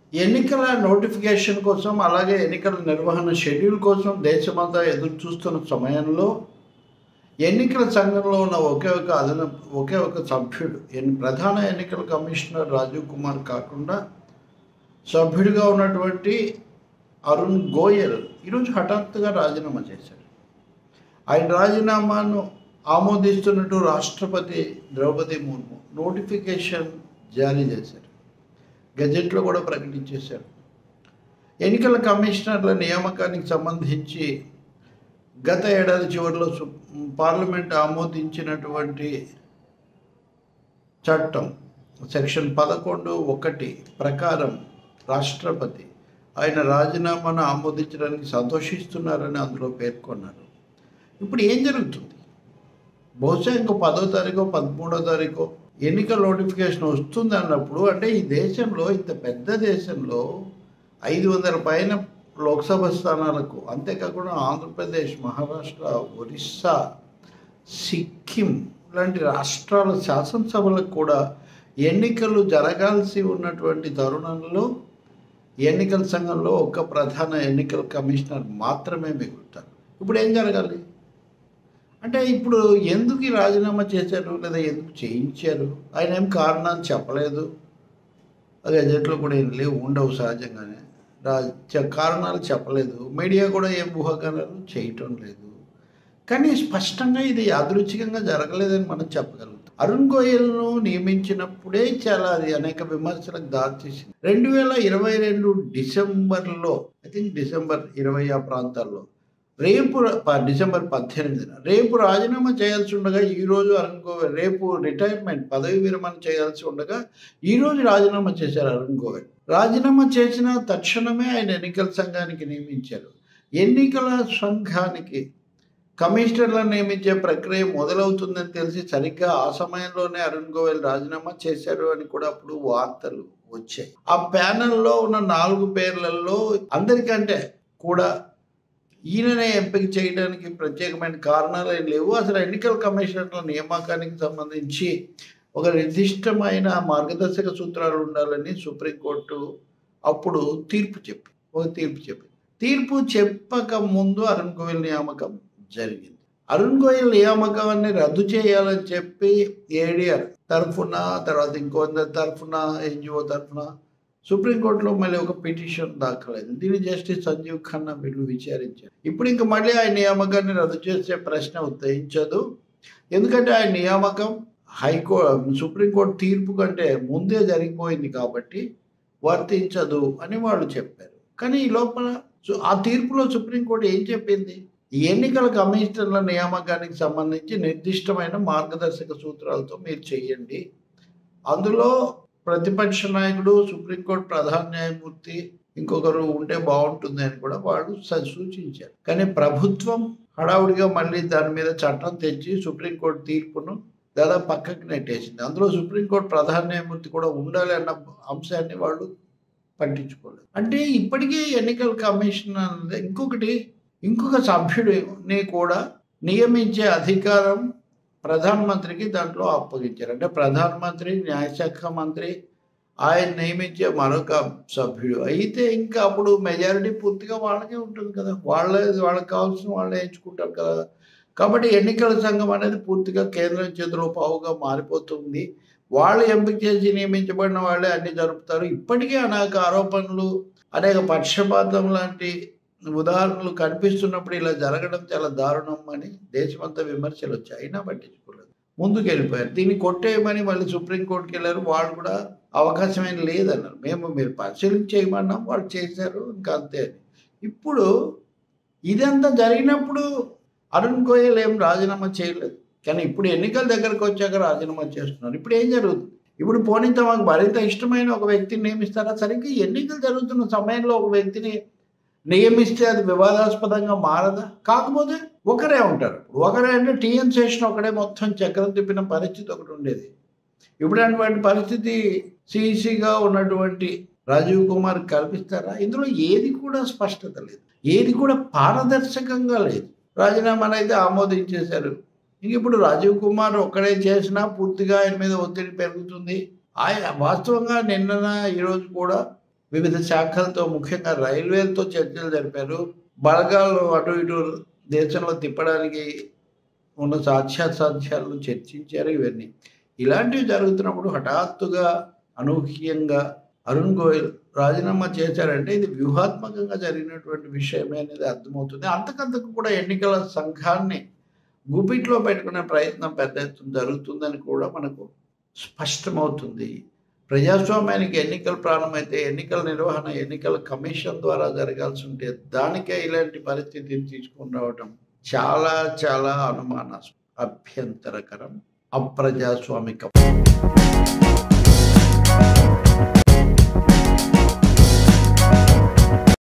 ఎన్నికల నోటిఫికేషన్ కోసం, అలాగే ఎన్నికల నిర్వహణ షెడ్యూల్ కోసం దేశమంతా ఎదురు చూస్తున్న సమయంలో ఎన్నికల సంఘంలో ఉన్న ఒకే ఒక సభ్యుడు, ప్రధాన ఎన్నికల కమిషనర్ రాజీవ్ కుమార్ కాకుండా సభ్యుడిగా ఉన్నటువంటి అరుణ్ గోయల్ ఈరోజు హఠాత్తుగా రాజీనామా చేశారు. ఆయన రాజీనామాను ఆమోదిస్తున్నట్టు రాష్ట్రపతి ద్రౌపది ముర్ము నోటిఫికేషన్ జారీ చేశారు. గెజెట్లో కూడా ప్రకటించేశారు. ఎన్నికల కమిషనర్ల నియామకానికి సంబంధించి గత ఏడాది చివరిలో పార్లమెంట్ ఆమోదించినటువంటి చట్టం సెక్షన్ 11(1) ప్రకారం రాష్ట్రపతి ఆయన రాజీనామాను ఆమోదించడానికి సంతోషిస్తున్నారని అందులో పేర్కొన్నారు. ఇప్పుడు ఏం జరుగుతుంది? బహుశా ఇంకో 10వ తారీఖు 13వ తారీఖు ఎన్నికల నోటిఫికేషన్ వస్తుంది అన్నప్పుడు, అంటే ఈ దేశంలో, ఇంత పెద్ద దేశంలో 500 పైన లోక్సభ స్థానాలకు, అంతేకాకుండా ఆంధ్రప్రదేశ్, మహారాష్ట్ర, ఒరిస్సా, సిక్కిం లాంటి రాష్ట్రాల శాసనసభలకు కూడా ఎన్నికలు జరగాల్సి ఉన్నటువంటి తరుణంలో ఎన్నికల సంఘంలో ఒక ప్రధాన ఎన్నికల కమిషనర్ మాత్రమే మిగులుతారు. ఇప్పుడు ఏం జరగాలి? అంటే ఇప్పుడు ఎందుకు ఈ రాజీనామా చేశారు, లేదా ఎందుకు చేయించారు? ఆయన ఏం కారణాలు చెప్పలేదు. అది గెజెట్లో కూడా ఏం లేవు, ఉండవు సహజంగానే. కారణాలు చెప్పలేదు. మీడియా కూడా ఏం ఊహాగానాలు చేయటం లేదు. కానీ స్పష్టంగా ఇది యాదృచ్ఛికంగా జరగలేదని మనం చెప్పగలుగుతాం. అరుణ్ గోయల్ను నియమించినప్పుడే అది అనేక విమర్శలకు దారితీసింది. 2022 డిసెంబర్లో, ఐ థింక్ డిసెంబర్ 20 ఆ ప్రాంతాల్లో, డిసెంబర్ 18న రేపు రాజీనామా చేయాల్సి ఉండగా ఈరోజు అరుణ్ గోయల్, రేపు రిటైర్మెంట్ పదవి విరమణ చేయాల్సి ఉండగా ఈరోజు రాజీనామా చేశారు అరుణ్ గోయల్. రాజీనామా చేసిన తక్షణమే ఆయన ఎన్నికల సంఘానికి నియమించారు. ఎన్నికల సంఘానికి కమిషనర్లను నియమించే ప్రక్రియ మొదలవుతుందని తెలిసి సరిగ్గా ఆ సమయంలోనే అరుణ్ గోయల్ రాజీనామా చేశారు అని కూడా అప్పుడు వార్తలు వచ్చాయి. ఆ ప్యానెల్లో ఉన్న 4 పేర్లలో అందరికంటే కూడా ఈయననే ఎంపిక చేయడానికి ప్రత్యేకమైన కారణాలు ఏం లేవు. అసలు ఎన్నికల కమిషనర్ల నియామకానికి సంబంధించి ఒక నిర్దిష్టమైన మార్గదర్శక సూత్రాలు ఉండాలని సుప్రీంకోర్టు అప్పుడు తీర్పు చెప్పింది. తీర్పు చెప్పక ముందు అరుణ్ గోయల్ నియామకం జరిగింది. అరుణ్ గోయల్ నియామకాన్ని రద్దు చేయాలని చెప్పి ఏడీఆర్ తరఫున, తర్వాత ఇంకొందరి తరఫున, ఎన్జిఓ తరఫున సుప్రీంకోర్టులో మళ్ళీ ఒక పిటిషన్ దాఖలైంది. దీన్ని జస్టిస్ సంజీవ్ ఖన్నా వీళ్ళు విచారించారు. ఇప్పుడు ఇంకా మళ్ళీ ఆయన నియామకాన్ని రద్దు చేసే ప్రశ్న ఉదయించదు. ఎందుకంటే ఆయన నియామకం సుప్రీంకోర్టు తీర్పు కంటే ముందే జరిగిపోయింది కాబట్టి వర్తించదు అని వాళ్ళు చెప్పారు. కానీ ఈ లోపల ఆ తీర్పులో సుప్రీంకోర్టు ఏం చెప్పింది? ఎన్నికల కమిషనర్ల నియామకానికి సంబంధించి నిర్దిష్టమైన మార్గదర్శక సూత్రాలతో మీరు చేయండి. అందులో ప్రతిపక్ష నాయకుడు, సుప్రీంకోర్టు ప్రధాన న్యాయమూర్తి, ఇంకొకరు ఉంటే బాగుంటుంది అని కూడా వాళ్ళు సూచించారు. కానీ ప్రభుత్వం హడావుడిగా మళ్ళీ దాని మీద చట్టం తెచ్చి సుప్రీంకోర్టు తీర్పును దాదాపు పక్కకి నెట్టేసింది. అందులో సుప్రీంకోర్టు ప్రధాన న్యాయమూర్తి కూడా ఉండాలి అన్న అంశాన్ని వాళ్ళు పట్టించుకోలేదు. అంటే ఇప్పటికీ ఎన్నికల కమిషన్ ఇంకొక సభ్యుడిని కూడా నియమించే అధికారం ప్రధానమంత్రికి దాంట్లో అప్పగించారు. అంటే ప్రధానమంత్రి, న్యాయశాఖ మంత్రి, ఆయన నియమించే మరొక సభ్యుడు. అయితే ఇంకా అప్పుడు మెజారిటీ పూర్తిగా వాళ్ళకే ఉంటుంది కదా, వాళ్ళకి కావాల్సిన వాళ్ళే ఎంచుకుంటారు కదా. కాబట్టి ఎన్నికల సంఘం అనేది పూర్తిగా కేంద్రం చేతిలో పావుగా మారిపోతుంది. వాళ్ళు ఎంపిక చేసి నియమించబడిన వాళ్ళే అన్ని జరుపుతారు. ఇప్పటికే అనేక ఆరోపణలు, అనేక పక్షపాతం లాంటి ఉదాహరణలు కనిపిస్తున్నప్పుడు ఇలా జరగడం చాలా దారుణం అని దేశమంతా విమర్శలు వచ్చాయి. అయినా పట్టించుకోలేదు, ముందుకు వెళ్ళిపోయారు. దీన్ని కొట్టేయమని మళ్ళీ సుప్రీంకోర్టుకి వెళ్ళారు. వాళ్ళు కూడా అవకాశం ఏం లేదన్నారు. మీరు పరిశీలించి చేయమన్నాం, వాళ్ళు చేశారు, ఇంకా అంతే అని. ఇప్పుడు ఇదంతా జరిగినప్పుడు అరుణ్ గోయల్ ఏం రాజీనామా చేయలేదు. కానీ ఇప్పుడు ఎన్నికల దగ్గరకు వచ్చాక రాజీనామా చేస్తున్నారు. ఇప్పుడు ఏం జరుగుతుంది? ఇప్పుడు పోనీ తమకు మరింత ఇష్టమైన ఒక వ్యక్తిని నియమిస్తారా? సరిగ్గా ఎన్నికలు జరుగుతున్న సమయంలో ఒక వ్యక్తిని నియమిస్తే అది వివాదాస్పదంగా మారదా? కాకపోతే ఒకరే ఉంటారు. ఒకరే అంటే టీఎన్ శేషన్ ఒకడే మొత్తం చక్రం తిప్పిన పరిస్థితి ఒకటి ఉండేది. ఇప్పుడు అటువంటి పరిస్థితి సిఈసిగా ఉన్నటువంటి రాజీవ్ కుమార్ కల్పిస్తారా? ఇందులో ఏది కూడా స్పష్టత లేదు, ఏది కూడా పారదర్శకంగా లేదు. రాజీనామాను అయితే ఆమోదించేశారు. ఇంక ఇప్పుడు రాజీవ్ కుమార్ ఒక్కడే చేసినా పూర్తిగా ఆయన మీద ఒత్తిడి పెరుగుతుంది. ఆయన వాస్తవంగా ఈరోజు కూడా వివిధ శాఖలతో ముఖ్యంగా రైల్వేలతో చర్చలు జరిపారు. బలగాలు అటు ఇటు దేశంలో తిప్పడానికి ఉన్న సాధ్యాసాధ్యాలను చర్చించారు ఇవన్నీ. ఇలాంటివి జరుగుతున్నప్పుడు హఠాత్తుగా, అనూహ్యంగా అరుణ్ గోయల్ రాజీనామా చేశారంటే ఇది వ్యూహాత్మకంగా జరిగినటువంటి విషయమే అనేది అర్థమవుతుంది. అంతకంతకు కూడా ఎన్నికల సంఘాన్ని గుప్పిట్లో పెట్టుకునే ప్రయత్నం పెద్ద ఎత్తున జరుగుతుందని కూడా మనకు స్పష్టమవుతుంది. ప్రజాస్వామ్యానికి ఎన్నికలు ప్రారంభమైతే ఎన్నికల నిర్వహణ ఎన్నికల కమిషన్ ద్వారా జరగాల్సి ఉంటే దానికే ఇలాంటి పరిస్థితిని తీసుకొని రావటం చాలా చాలా అనుమానాస్పదం, అభ్యంతరకరం, అప్రజాస్వామికం.